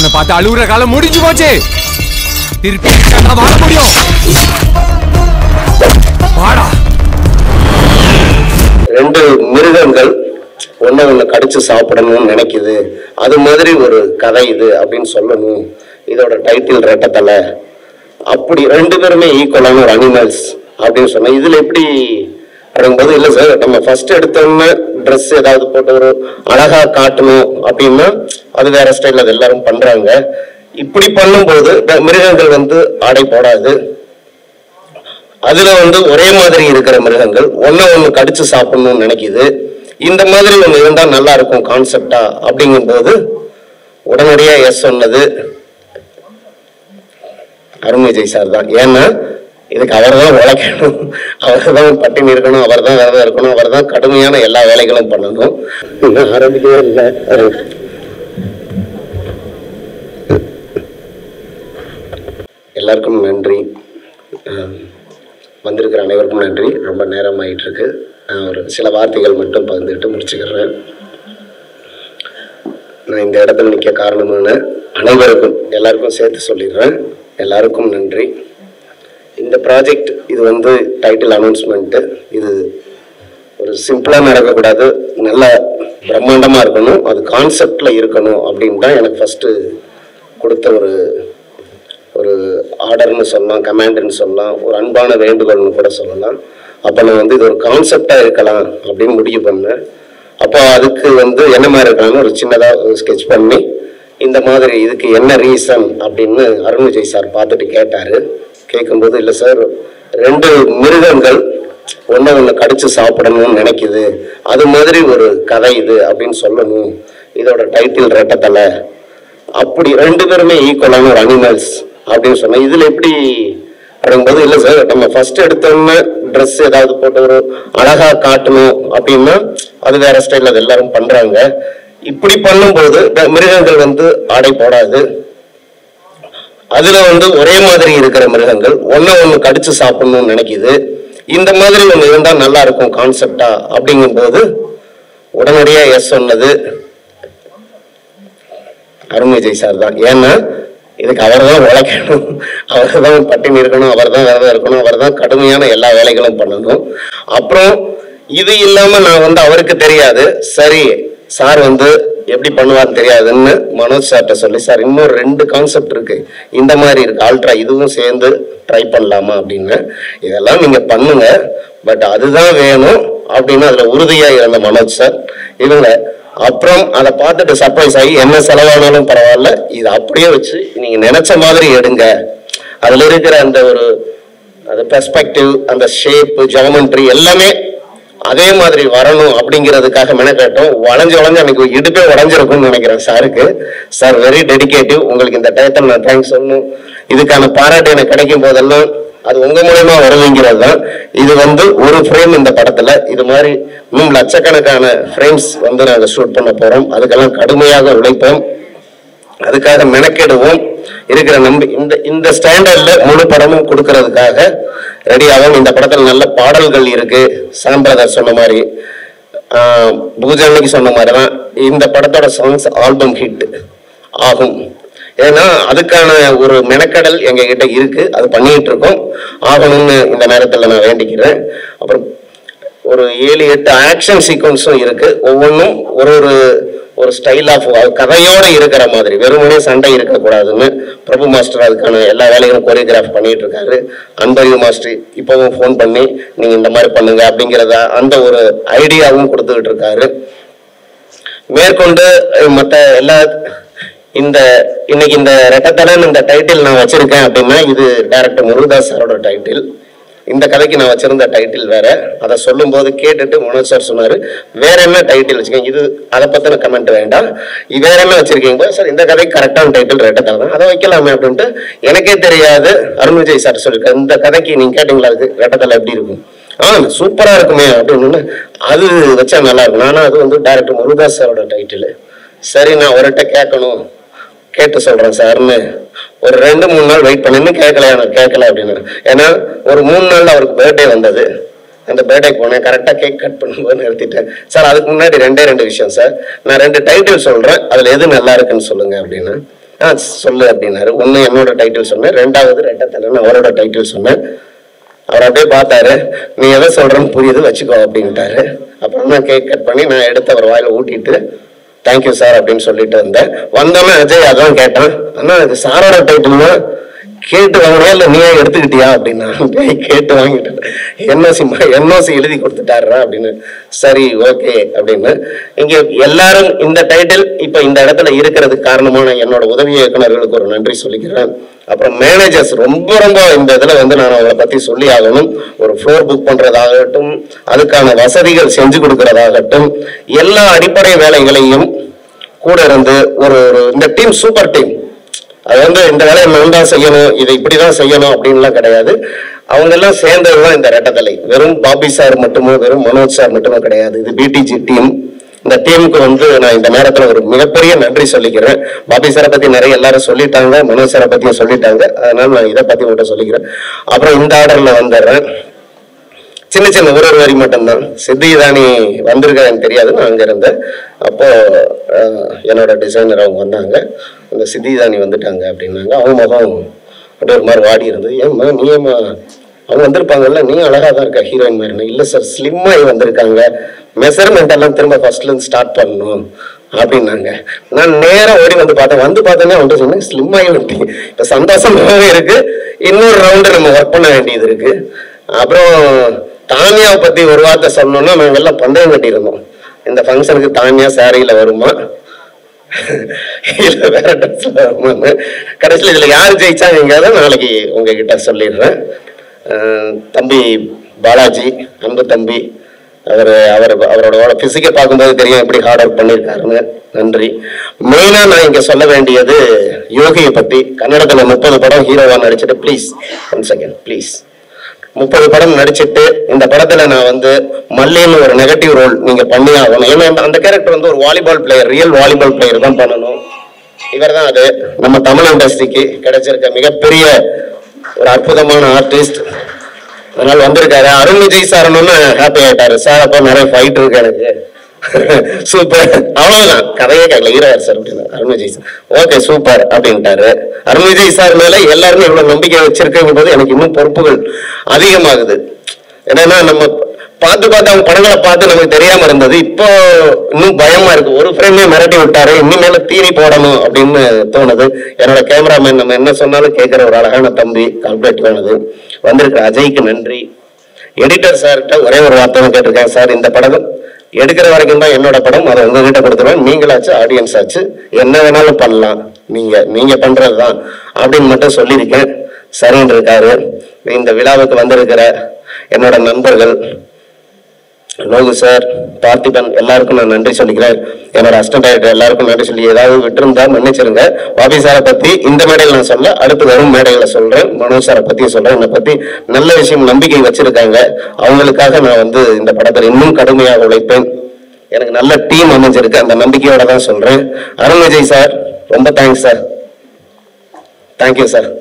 பார்த்து அழுகுற காலம் முடிஞ்சு போச்சு. திருப்பி வாழ முடியும். வாடா. ரெண்டு மிருகங்கள் ஒண்ணு கடிச்சு சாப்பிடணும்னு நினைக்குது, அது மாதிரி ஒரு கதை இது அப்படின்னு சொல்லணும். இதோட டைட்டில் ரெட்டத்தலை. அப்படி ரெண்டு பேருமே ஈக்குவலான ஒரு அனிமல்ஸ் அப்படின்னு சொன்னா இதுல எப்படி அப்படிங்கும்போது, இல்லை சார் நம்ம ஃபர்ஸ்ட் எடுத்தோம்னா ட்ரெஸ் ஏதாவது போட்டு ஒரு அழகா காட்டணும் அப்படின்னா அது வேற ஸ்டைல், அது எல்லாரும் பண்றாங்க. இப்படி பண்ணும்போது மிருகங்கள் ஆடை போடாது. அதுல ஒரே மாதிரி இருக்கிற மிருகங்கள் ஒண்ணு கடிச்சு சாப்பிடணும்னு நினைக்குது. இந்த மாதிரி ஒண்ணு இருந்தா நல்லா இருக்கும் கான்செப்டா அப்படிங்கும் போது உடனடியா எஸ் சொன்னது அருண் விஜய் சார் தான். ஏன்னா இதுக்கு அவர் தான் உழைக்கணும், அவர் தான் பட்டினி இருக்கணும், அவர் தான் விரதம் இருக்கணும், அவர் தான் கடுமையான எல்லா வேலைகளும் பண்ணணும். ஆரம்பிக்கவே இல்லை. எல்லாருக்கும் நன்றி, வந்திருக்கிற அனைவருக்கும் நன்றி. ரொம்ப நேரம் ஆயிட்டு இருக்கு. ஒரு சில வார்த்தைகள் மட்டும் பகிர்ந்துட்டு முடிச்சுக்கிறேன். நான் இந்த இடத்துல நிற்க காரணமான அனைவருக்கும் எல்லாருக்கும் சேர்த்து சொல்லிடுறேன். எல்லாருக்கும் நன்றி. இந்த ப்ராஜெக்ட் இது டைட்டில் அனௌன்ஸ்மெண்ட்டு. இது ஒரு சிம்பிளாக நடக்கக்கூடாது, நல்ல பிரம்மாண்டமாக இருக்கணும், அது கான்செப்டில் இருக்கணும் அப்படின்னு தான் எனக்கு ஃபஸ்ட்டு கொடுத்த ஒரு ஆர்டர்னு சொல்லலாம், கமாண்டுன்னு சொல்லலாம், ஒரு அன்பான வேண்டுகோள்னு கூட சொல்லலாம். அப்போ நான் இது ஒரு கான்செப்டாக இருக்கலாம் அப்படின்னு முடிவு பண்ணேன். அப்போ அதுக்கு என்ன மாதிரி இருக்கலாம்னு ஒரு சின்னதாக ஸ்கெட்ச் பண்ணி இந்த மாதிரி இதுக்கு என்ன ரீசன் அப்படின்னு அருண் விஜய் சார் பார்த்துட்டு கேட்டார். கேட்கும்போது, இல்லை சார் ரெண்டு மிருகங்கள் ஒண்ணு கடிச்சு சாப்பிடணும்னு நினைக்குது, அது மாதிரி ஒரு கதை இது அப்படின்னு சொல்லணும். இதோட டைட்டில் ரெட்டத்தலை. அப்படி ரெண்டு பேருமே ஈக்குவலான ஒரு அனிமல்ஸ் அப்படின்னு சொன்னா இதுல எப்படி அப்படிங்கும்போது, இல்லை சார் நம்ம ஃபர்ஸ்ட் எடுத்தோம்னா ட்ரெஸ் ஏதாவது போட்டு ஒரு அழகா காட்டணும் அப்படின்னா அது வேற ஸ்டைல், அது எல்லாரும் பண்றாங்க. இப்படி பண்ணும்போது மிருகங்கள் ஆடை போடாது. அதுல ஒரே மாதிரி இருக்கிற மிருகங்கள் ஒண்ணு கடிச்சு சாப்பிடணும்னு நினைக்குது. இந்த மாதிரி ஒண்ணு இருந்தா நல்லா இருக்கும் கான்செப்டா அப்படிங்கும் போது உடனடியா எஸ் சொன்னது அருண் விஜய் சார் தான். ஏன்னா இதுக்கு அவர் தான் உழைக்கணும், அவர் தான் பட்டினி இருக்கணும், அவர் தான் விரதம் இருக்கணும், அவர் தான் கடுமையான எல்லா வேலைகளும் பண்ணணும். அப்புறம் இது இல்லாம நான் அவருக்கு தெரியாது, சரி சார் எப்படி பண்ணுவான்னு தெரியாதுன்னு மனோஜ் சார்கிட்ட சொல்லி, சார் இன்னும் 2 கான்செப்ட் இருக்கு, இந்த மாதிரி இருக்கு, ஆல்ட்ரா இதுவும் சேர்ந்து ட்ரை பண்ணலாமா அப்படின்னு. இதெல்லாம் நீங்க பண்ணுங்க, பட் அதுதான் வேணும் அப்படின்னு அதுல உறுதியா இருந்த மனோஜ் சார். இவங்க அப்புறம் அதை பார்த்துட்டு சர்ப்ரைஸ் ஆகி என்ன செலவானாலும் பரவாயில்ல, இது அப்படியே வச்சு நீங்க நினைச்ச மாதிரி எடுங்க, அதுல இருக்கிற அந்த பெர்ஸ்பெக்டிவ், அந்த ஷேப், ஜியோமெட்ரி எல்லாமே அதே மாதிரி வரணும் அப்படிங்கிறதுக்காக மெனக்கட்டும். வளைஞ்சு அன்னைக்கு இடுப்பே உடஞ்சிருக்கும்னு நினைக்கிறேன் சாருக்கு. Sir very dedicative. உங்களுக்கு இந்த டயத்தில் நான் தேங்க்ஸ் சொல்லணும். இதுக்கான பாராட்டு எனக்கு கிடைக்கும் போதெல்லாம் அது உங்க மூலமா வருவீங்கிறது தான். இது ஒரு ஃப்ரேம் இந்த படத்துல, இது மாதிரி இன்னும் லட்சக்கணக்கான ஃப்ரேம்ஸ் நாங்க ஷூட் பண்ண போறோம். அதுக்கெல்லாம் கடுமையாக உழைப்போம், அதுக்காக மெனக்கெடுவோம். இருக்கிற இந்த ஸ்டாண்டர்ட்ல முழு படமும் கொடுக்கறதுக்காக ரெடியாகும். இந்த படத்துல நல்ல பாடல்கள் இருக்கு. சாம் பிரதர் சொன்ன மாதிரி, பூஜானிக்கு சொன்ன மாதிரிதான் இந்த படத்தோட சாங்ஸ் ஆல்பம் ஹிட் ஆகும். ஏன்னா அதுக்கான ஒரு மெனக்கடல் எங்க கிட்ட இருக்கு, அது பண்ணிட்டு இருக்கோம், ஆகணும்னு இந்த நேரத்துல நான் வேண்டிக்கிறேன். அப்புறம் ஒரு 7-8 ஆக்ஷன் சீக்வன்ஸும் இருக்கு. ஒவ்வொன்றும் ஒரு ஸ்டைல் ஆஃப் கதையோட இருக்கிற மாதிரி, வெறுமனே சண்டை இருக்கக்கூடாதுன்னு பிரபு மாஸ்டர் அதுக்கான எல்லா வேலைகளும் கோரியோகிராஃப் பண்ணிட்டு இருக்காரு. அன்பறிவு மாஸ்டர் இப்பவும் ஃபோன் பண்ணி நீங்க இந்த மாதிரி பண்ணுங்க அப்படிங்கிறத அந்த ஒரு ஐடியாவும் கொடுத்துக்கிட்டு இருக்காரு. மேற்கொண்டு மற்ற எல்லா இன்னைக்கு இந்த ரெட்டத்தலைன்னு இந்த டைட்டில் நான் வச்சிருக்கேன் அப்படின்னா, இது டைரக்டர் முருகதாஸ் சாரோட டைட்டில். இந்த கதைக்கு நான் வச்சிருந்த டைட்டில் வேற. அதை சொல்லும் போது கேட்டுட்டு மனோஜ் சார் சொன்னாரு, வேற என்ன டைட்டில் வச்சிருக்கீங்க, இது அதை பத்தின கமெண்ட் வேண்டாம், வேற என்ன வச்சிருக்கீங்க சார், இந்த கதைக்கு கரெக்டான டைட்டில் ரெட்டத்தலை தான், அதை வைக்கலாமே அப்படின்ட்டு. எனக்கே தெரியாது, அருண் விஜய் சார் சொல்லிருக்காரு, இந்த கதைக்கு நீங்க கேட்டீங்களா அது ரெட்டத்தலை எப்படி இருக்கும், சூப்பரா இருக்குமே அப்படின்னு. அது வச்சா நல்லா இருக்கும். நானும் அது டைரக்டர் முருகதாஸ் சாரோட டைட்டில். சரி நான் ஒருட்ட கேட்கணும், கேட்டு சொல்றேன் சார்னு ஒரு 2-3 நாள் வெயிட் பண்ணி கேட்கல அப்படின்னு. ஏன்னா ஒரு 3 நாள்ல அவருக்கு பர்த்டே வந்தது. அந்த பர்த்டேக்கு போனேன், கரெக்டா கேக் கட் பண்ணும்போது நிறுத்திட்டேன். சார் அதுக்கு முன்னாடி 2 விஷயம் சார், நான் 2 டைட்டில் சொல்றேன், அதுல எது நல்லா இருக்குன்னு சொல்லுங்க அப்படின்னு. சொல்லு அப்படின்னாரு. ஒன்று என்னோட டைட்டில் சொன்னேன், ரெண்டாவது ரெட்டத்தலைன்னு அவரோட டைட்டில் சொன்னேன். அவர் அப்படியே பார்த்தாரு, நீ எதை சொல்றேன்னு புரியுது வச்சுக்கோ அப்படின்ட்டாரு. அப்புறம் தான் கேக் கட் பண்ணி நான் எடுத்து அவர் வாயில ஊட்டிட்டு தேங்க்யூ சார் அப்படின்னு சொல்லிட்டு வந்தோன்னே அஜய் அதான் கேட்டான், அண்ணா இது சாரோட டைட்டில்னா கேட்டு வாங்கினியா இல்லை நீயே எடுத்துக்கிட்டியா அப்படின்னா. கேட்டு வாங்கிட்டேன், என்ஓசி எழுதி கொடுத்துட்டாரா அப்படின்னு. சரி ஓகே அப்படின்னு. இங்க எல்லாரும் இந்த டைட்டில் இப்ப இந்த இடத்துல இருக்கிறதுக்கு காரணமான என்னோட உதவி இயக்குநர்களுக்கு ஒரு நன்றி சொல்லிக்கிறேன். அப்புறம் மேனேஜர்ஸ் ரொம்ப இந்த இதுல நான் அவங்களை பத்தி சொல்லி ஆகணும். ஒரு ஃப்ளோர் புக் பண்றதாகட்டும், அதுக்கான வசதிகள் செஞ்சு கொடுக்கறதாகட்டும், எல்லா அடிப்படை வேலைகளையும் கூட இருந்து ஒரு இந்த டீம் சூப்பர் டீம். அது இந்த வேலையை நான் தான் செய்யணும், இதை இப்படிதான் செய்யணும் அப்படின்லாம் கிடையாது. அவங்க எல்லாம் சேர்ந்ததுதான் இந்த ரெட்டத்தலை. வெறும் பாபி சார் மட்டுமோ வெறும் மனோஜ் சார் மட்டுமோ கிடையாது. இது பிடிஜி டீம். இந்த டீமுக்கு நான் இந்த நேரத்துல ஒரு மிகப்பெரிய நன்றி சொல்லிக்கிறேன். பாபி சாரை பத்தி நிறைய எல்லாரும் சொல்லிட்டாங்க, மனோஜ் சாரை பத்தியும் சொல்லிட்டாங்க. அதனால நான் இதை பத்தி மட்டும் சொல்லிக்கிறேன். அப்புறம் இந்த ஆர்டர்ல வந்துடுறேன். சின்ன ஒரு வரி மட்டும்தான். சித்திதானி வந்திருக்க எனக்கு தெரியாது, நான் அங்க இருந்தேன். அப்போ என்னோட டிசைனர் அவங்க வந்தாங்க. அந்த சித்திதானி வந்துட்டாங்க அப்படின்னாங்க. அவங்க முகம் அப்படியே ஒரு மாதிரி வாடி இருந்தது. ஏம்மா நீ ஏமா அவங்க வந்திருப்பாங்கல்ல, நீ அழகா தான் இருக்கா ஹீரோயின் மாதிரி. இல்லை சார் ஸ்லிம்மாகி வந்திருக்காங்க, மெஷர்மெண்ட் எல்லாம் திரும்ப ஃபர்ஸ்ட்ல இருந்து ஸ்டார்ட் பண்ணணும் அப்படின்னாங்க. நான் நேரம் ஓடி பார்த்தேனே அவன்கிட்ட சொன்னேன், ஸ்லிம்மாகி வந்துட்டீங்க, இப்போ சந்தோஷமாகவே இருக்கு. இன்னொரு ரவுண்டு நம்ம ஒர்க் பண்ண வேண்டியது இருக்கு. அப்புறம் தானியாவை பத்தி ஒரு வார்த்தை சொல்லணும்னா, நாங்க எல்லாம் பந்தயம் கட்டியிருந்தோம். இந்த ஃபங்க்ஷனுக்கு தானியா சாரியில வருமா இல்ல வேற ட்ரெஸ்ல வருமான்னு. கடைசியில் இதுல யாரு ஜெயிச்சாங்கிறத நாளைக்கு உங்ககிட்ட சொல்லிடுறேன். தம்பி பாலாஜி, அன்பு தம்பி, அவரோட பிசிக்கை பார்க்கும்போது தெரியும் எப்படி ஹார்ட் ஒர்க் பண்ணியிருக்காருன்னு. நன்றி. மெயினா நான் இங்க சொல்ல வேண்டியது யோகியை பத்தி. கன்னடத்துல 30 படம் ஹீரோவா நடிச்சுட்டு, ப்ளீஸ் ஒன் செகண்ட் ப்ளீஸ், 30 படம் நடிச்சுட்டு இந்த படத்துல நான் மல்லின்னு ஒரு நெகட்டிவ் ரோல் நீங்க பண்ணி ஆகணும். ஏன்னா அந்த கேரக்டர் ஒரு volleyball player, real volleyball player தான் பண்ணணும். இவர் தான் அது நம்ம தமிழ் இண்டஸ்ட்ரிக்கு கிடைச்சிருக்க மிகப்பெரிய ஒரு அற்புதமான ஆர்டிஸ்ட். அதனால வந்திருக்காரு. அருண் விஜய் சார் ஹாப்பி ஆயிட்டாரு. சார் அப்போ நிறைய ஃபைட் இருக்கு எனக்கு, சூப்பர், அவ்வளவுதான், கதையே கேட்கல, ஹீரோயார் சார் அப்படின்னு. Arun Vijay sir okay super அப்படின்ட்டாரு. அருண் விஜய் சார் மேல எல்லாருமே இவ்வளவு நம்பிக்கை வச்சிருக்கும் போது எனக்கு இன்னும் பொறுப்புகள் அதிகமாகுது. என்னன்னா நம்ம பார்த்து அவங்க படங்களை பார்த்து நமக்கு தெரியாம இருந்தது. இப்போ இன்னும் பயமா இருக்கு. ஒரு ஃப்ரேமே மிரட்டி விட்டாரு, இனிமேல தீனி போடணும் அப்படின்னு தோணுது. என்னோட கேமராமேன் நம்ம என்ன சொன்னாலும் கேட்கிற ஒரு அழகான தம்பி, கால்குலேட்டிவானது. வந்திருக்கிற அஜய்க்கு நன்றி. எடிட்டர் சார்கிட்ட ஒரே ஒரு வார்த்தை கேட்டிருக்கேன், சார் இந்த படம் எடுக்கிற வரைக்கும் தான் என்னோட படம், அதை உங்ககிட்ட கொடுத்துருவேன், நீங்களாச்சு ஆடியன்ஸ் ஆச்சு என்ன வேணாலும் பண்ணலாம், நீங்க பண்றதுதான் அப்படின்னு மட்டும் சொல்லியிருக்கேன். சரின்னு இருக்காரு. இந்த விழாவுக்கு வந்திருக்கிற என்னோட நண்பர்கள் லோகு சார், பார்த்திபன், எல்லாருக்கும் நான் நன்றி சொல்லிக்கிறேன். என்னோட அசிஸ்டன்ட் டைரக்டர் எல்லாருக்கும் நன்றி சொல்லி ஏதாவது விட்டுருந்தா மன்னிச்சிருங்க. பாபி சாரை பத்தி இந்த மேடையில் நான் சொல்ல, அடுத்து வரும் மேடைகளை சொல்றேன். மனோஜ் சாரை பத்தி சொல்றேன். என்னை பத்தி நல்ல விஷயம் நம்பிக்கை வச்சிருக்காங்க. அவங்களுக்காக நான் இந்த படத்தில் இன்னும் கடுமையாக உழைப்பேன். எனக்கு நல்ல டீம் அமைஞ்சிருக்கு, அந்த நம்பிக்கையோட தான் சொல்றேன். அருண் விஜய் சார் ரொம்ப தேங்க்ஸ் சார், தேங்க்யூ சார்.